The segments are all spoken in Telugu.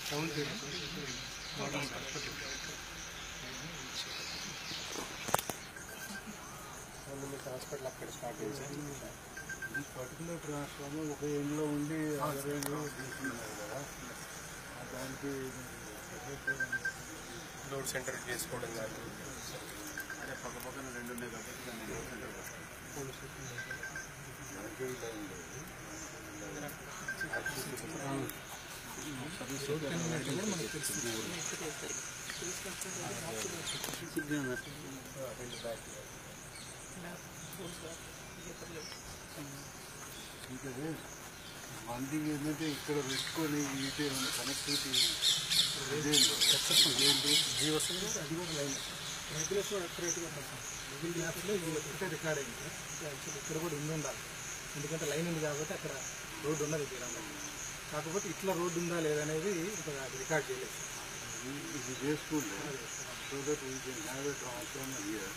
సౌండ్ హాస్పిటల్ అక్కడ స్టార్ట్ చేశారు. ఈ పర్టికులర్ ట్రాన్స్ఫార్మర్ ఒక ఎండ్లో ఉండి అదర్ ఎండ్లో తీసుకున్నారు కదా, దానికి లోడ్ సెంటర్ చేసుకోవడం కానీ అదే పక్క పక్కన రెండు ఉన్నాయి కాబట్టి దాన్ని లోడ్ సెంటర్ వన్ థింగ్ ఏంటంటే ఇక్కడ పెట్టుకొని వీటి కనెక్టివిటీ జీ వస్తుంది, అది కూడా లైన్ రెగ్యులేషన్ కూడా అక్యురేట్గా మిగిలిన యాప్స్లో ఇది ఒకటే రికార్డ్ అయింది. యాక్చువల్లీ ఇక్కడ కూడా ఇన్ని ఉండాలి, ఎందుకంటే లైన్ ఉంది కాబట్టి అక్కడ రోడ్డు ఉన్నది తీరంలో. కాకపోతే ఇట్లా రోడ్డు ఉందా లేదనేది ఇంకా రికార్డ్ చేయలేదు. ఇది చేసుకుంటే so that we can have a transformer here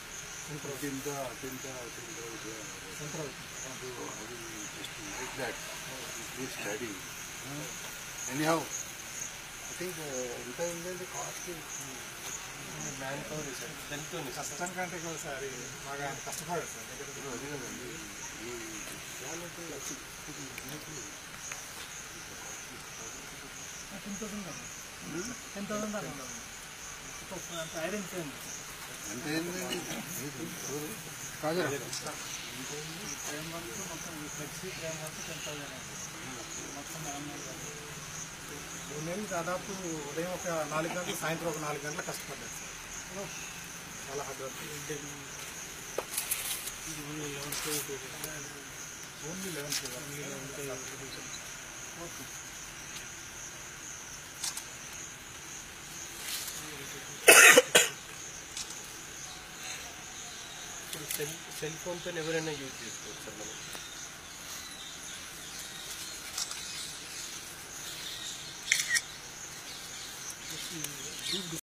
central just like that. Please study. Anyhow, I think the cost manpower is కష్టం కంటే కూడా సార్ బాగా కష్టపడారు సార్. అదే కదండి, ఐరన్ ఫ్రేమ్ అంటే కాదు ఫ్రేమ్ వర్క్ మొత్తం ఫ్లెక్సీ ఫ్రేమ్ వర్క్ 10,000 మొత్తం 3 నెలలు దాదాపు ఉదయం ఒక 4 గంటలు, సాయంత్రం ఒక 4 గంటలు కష్టపడ్డారు సార్. చాలా hard work. Only 11 okay. Cell ఫోన్తో ఎవరైనా యూజ్ చేసుకోవచ్చు సార్ మనం.